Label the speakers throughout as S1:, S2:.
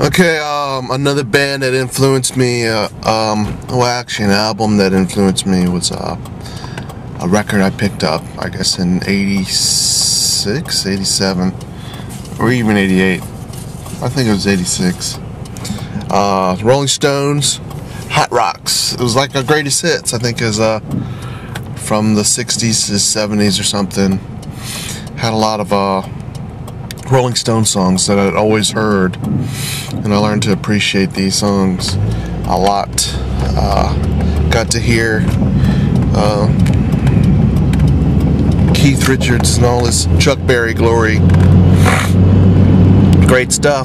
S1: Okay, another band that influenced me, well, actually an album that influenced me was a record I picked up, I guess in 86, 87, or even 88. I think it was 86. Rolling Stones, Hot Rocks. It was like a greatest hits, I think, is from the 60s to 70s or something. Had a lot of Rolling Stone songs that I'd always heard, and I learned to appreciate these songs a lot. Got to hear Keith Richards and all his Chuck Berry glory. Great stuff.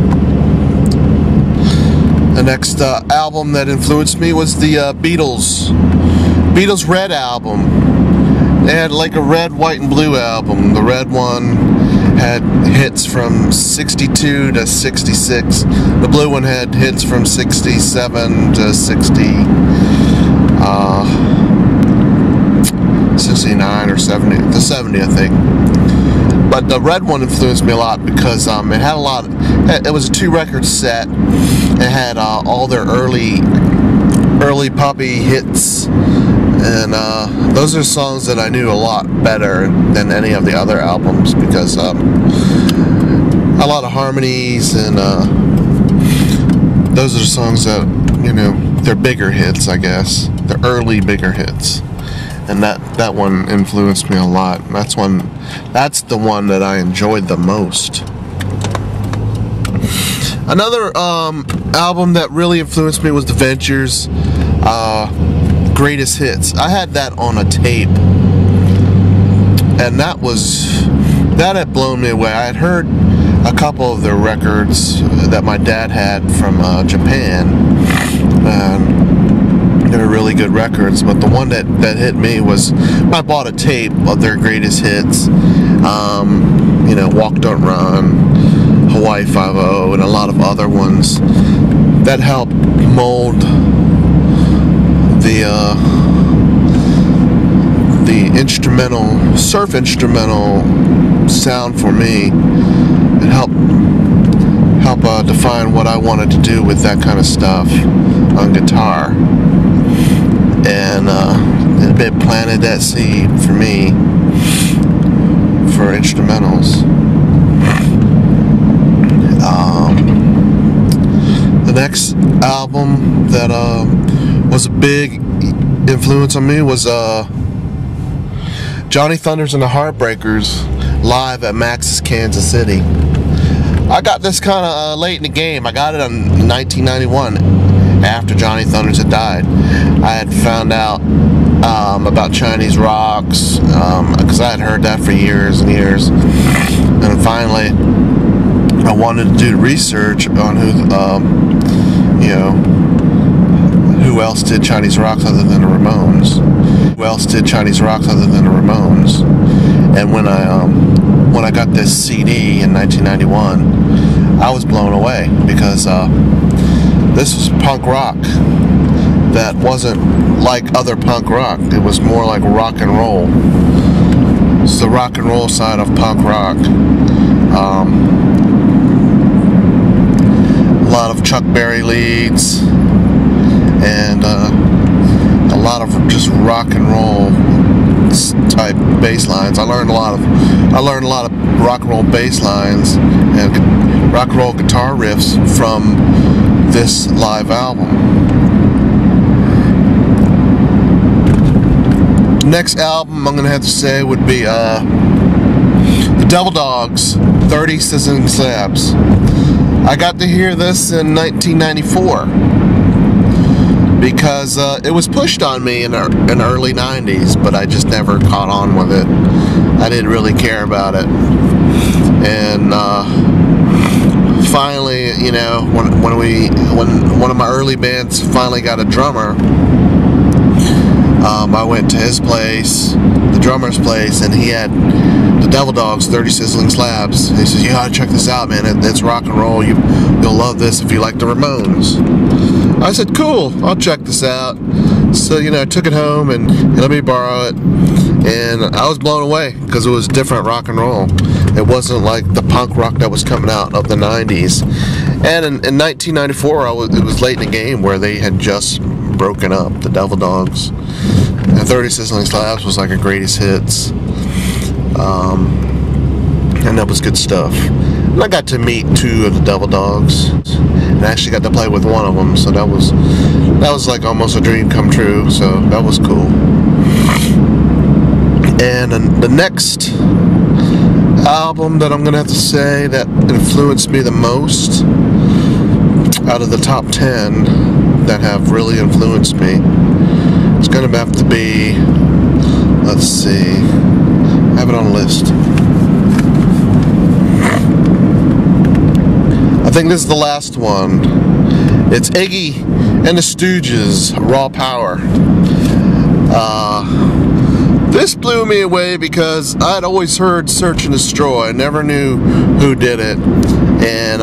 S1: The next album that influenced me was the Beatles Red album. They had like a red, white, and blue album. The red one had hits from 62 to 66. The blue one had hits from 67 to 69 or 70. The 70, I think. But the red one influenced me a lot because it had a lot. It was a 2-record set. It had all their early poppy hits. And those are songs that I knew a lot better than any of the other albums because a lot of harmonies, and those are the songs that, you know, they're bigger hits, I guess. They're early bigger hits. And that one influenced me a lot. That's the one that I enjoyed the most. Another album that really influenced me was The Ventures. Greatest Hits. I had that on a tape, and that had blown me away. I had heard a couple of their records that my dad had from Japan, and they were really good records, but the one that hit me was I bought a tape of their greatest hits. You know, Walk Don't Run, Hawaii 5-0, and a lot of other ones that helped mold the instrumental, surf instrumental sound for me. It helped define what I wanted to do with that kind of stuff on guitar, and it planted that seed for me for instrumentals. The next album that was a big influence on me was Johnny Thunders and the Heartbreakers live at Max's Kansas City. I got this kind of late in the game. I got it in 1991 after Johnny Thunders had died. I had found out about Chinese rocks because I had heard that for years and years, and finally I wanted to do research on who else did Chinese rocks other than the Ramones. Who else did Chinese rocks other than the Ramones? And when I got this CD in 1991, I was blown away because this was punk rock that wasn't like other punk rock. It was more like rock and roll. It's the rock and roll side of punk rock. A lot of Chuck Berry leads, and a lot of just rock and roll type bass lines. I learned a lot of rock and roll bass lines and rock and roll guitar riffs from this live album. The next album I'm gonna have to say would be the Devil Dogs, 30 Sizzling Slabs. I got to hear this in 1994 because it was pushed on me in the early 90s, but I just never caught on with it. I didn't really care about it. And finally, you know, when one of my early bands finally got a drummer, I went to his place, the drummer's place, and he had the Devil Dogs 30 Sizzling Slabs. He says, "You gotta check this out, man. It's rock and roll. You'll love this if you like the Ramones." I said, "Cool, I'll check this out." So, you know, I took it home and he let me borrow it, and I was blown away because it was different rock and roll. It wasn't like the punk rock that was coming out of the 90s. And in 1994, it was late in the game where they had just broken up, the Devil Dogs. And 30 Sizzling Slabs was like a greatest hits. And that was good stuff. And I got to meet 2 of the Devil Dogs, and I actually got to play with one of them, so that was like almost a dream come true, so that was cool. And the next album that I'm going to have to say that influenced me the most out of the top 10 that have really influenced me, it's going to have to be, let's see, I have it on a list. I think this is the last one. It's Iggy and the Stooges, Raw Power. This blew me away because I'd always heard Search and Destroy. I never knew who did it. And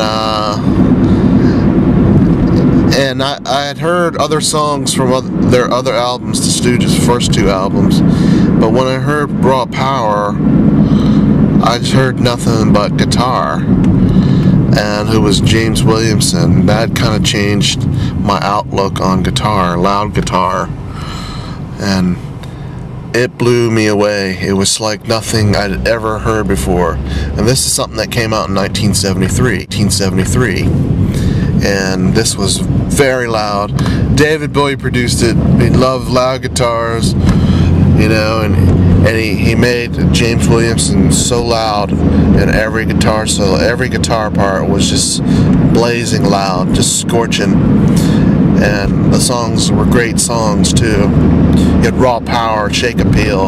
S1: I had heard other songs from their other albums, the Stooges' first 2 albums. But when I heard Raw Power, I just heard nothing but guitar. And who was James Williamson. That kind of changed my outlook on guitar, loud guitar. And it blew me away. It was like nothing I'd ever heard before. And this is something that came out in 1973. And this was very loud. David Bowie produced it. He loved loud guitars, you know, and he made James Williamson so loud in every guitar solo. Every guitar part was just blazing loud, just scorching. And the songs were great songs too. You had Raw Power, Shake Appeal,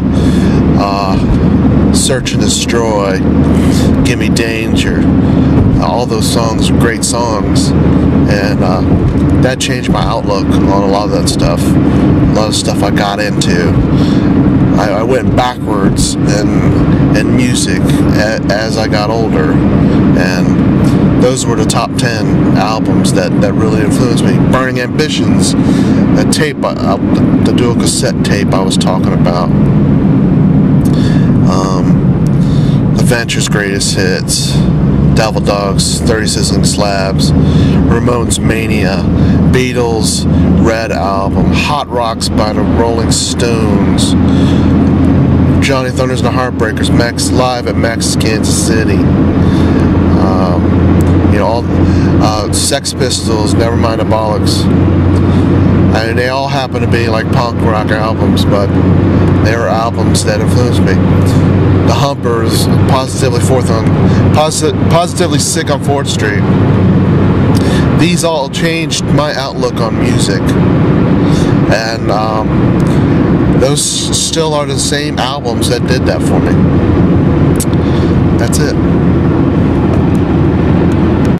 S1: Search and Destroy, Gimme Danger. All those songs were great songs. And that changed my outlook on a lot of that stuff. A lot of stuff I got into. I went backwards in music as I got older, and those were the top 10 albums that really influenced me. Burning Ambitions, the tape, the dual cassette tape I was talking about. The Venture's Greatest Hits, Devil Dogs, 30 Sizzling Slabs, Ramones Mania, Beatles, Red Album, Hot Rocks by the Rolling Stones, Johnny Thunders and the Heartbreakers, Max live at Max Kansas City, you know, all Sex Pistols, Nevermind the Bollocks. I mean, they all happen to be like punk rock albums, but they were albums that influenced me. The Humpers, Positively Sick on 4th Street. These all changed my outlook on music, and those still are the same albums that did that for me.